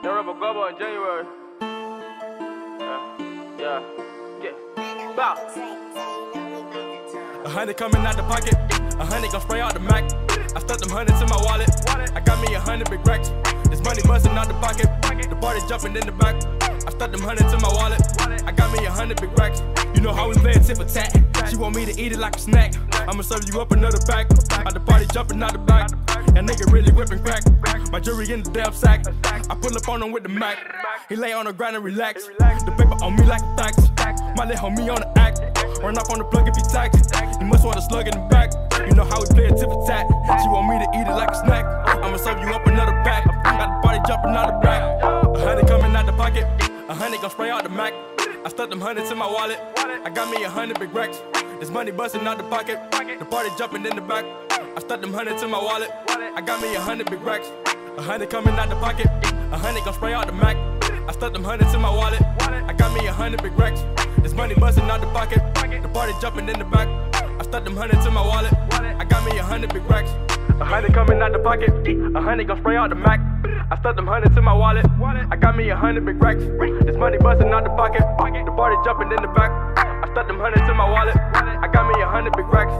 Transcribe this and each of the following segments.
Young Rapper Gubba in January. Bow. 100 coming out the pocket, 100 gon' spray out the Mac. I stuck them hundreds in my wallet. I got me 100 big racks. This money bustin' out the pocket. The party jumping in the back. I stuck them hundreds in my wallet. I got me 100 big racks. You know how we play tit for tat. She want me to eat it like a snack. I'ma serve you up another pack. Out the party jumping out the back. That nigga really whipping crack. My jewelry in the damn sack. I pull up on him with the Mac. He lay on the ground and relax. The paper on me like a tax. My little homie on the act. Run off on the plug if he tax. You must want a slug in the back. You know how we play a tit for tat. She want me to eat it like a snack. I'ma serve you up another pack. Got the party jumping out the back. 100 coming out the pocket. 100 gon' spray out the Mac. I stuck them hundreds in my wallet. I got me 100 big racks. This money bustin' out the pocket. The party jumping in the back. I stuck them hundreds in my wallet. I got me 100 big racks. 100 coming out the pocket. 100 gon' spray out the Mac. I stuck them hundreds in my wallet. I got me 100 big racks. This money bustin' out the pocket. The party jumping in the back. I stuck them hundreds in my wallet. I got me 100 big racks. 100 coming out the pocket. 100 gon' spray out the Mac. I stuck them hundreds in my wallet. I got me 100 big racks. This money bustin' out the pocket. The party jumping in the back. I stuck them hundreds in my wallet. I got me 100 big racks.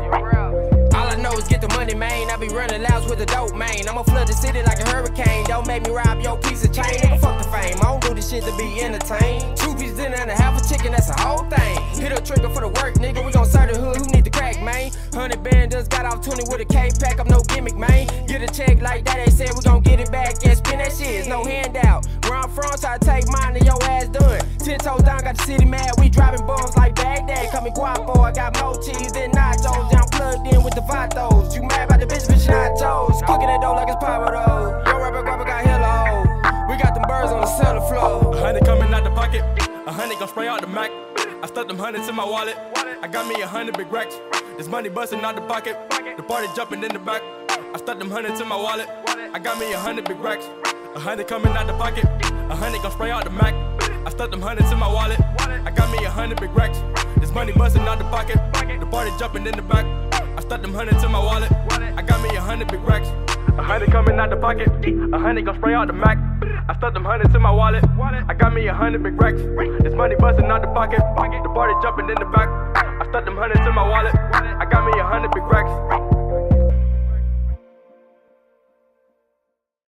All I know is get the money, man. I be running louds with the dope, man. I'ma flood the city like a hurricane. Don't make me rob your piece of chain. Nigga, fuck the fame. I don't do this shit to be entertained. 2 pieces dinner and a half a chicken, that's a whole thing. Hit a trigger for the work, nigga. We gon' serve the hood. Who need the crack, man? 100 banders got off 20 with a K pack. I'm no gimmick, man. Get a check like that. They said we gon' get it back. Yeah, spin that shit. It's no handout. Where I'm from, try to take mine and your ass done. 10 toes down, got the city mad. We driving bombs like Baghdad. Call me Guapo. I got more cheese than nachos. Yeah, I'm plugged in with the Vatos. You mad about the bitch with nachos? Cooking that dough like it's Papa though. Young Rapper Gubba got hella hoe. We got them birds on the cellar floor. 100 coming out the pocket. 100 gon' spray out the Mac. I stuck them hundreds in my wallet. I got me 100 big racks. This money bustin' out the pocket. The party jumping in the back. I stuck them hundreds in my wallet. I got me 100 big racks. 100 coming out the pocket. 100 gon' spray out the Mac. I stuck them hundreds in my wallet. I got me 100 big racks. This money bustin' out the pocket. The party jumping in the back. I stuck them hundreds in my wallet. I got me 100 big racks. 100 coming out the pocket. 100 gon' spray out the Mac. I stuck them hundreds in my wallet. I got me 100 big racks. This money bustin' out the pocket. The party jumping in the back. I stuck them hundreds in my wallet. I got me 100 big racks.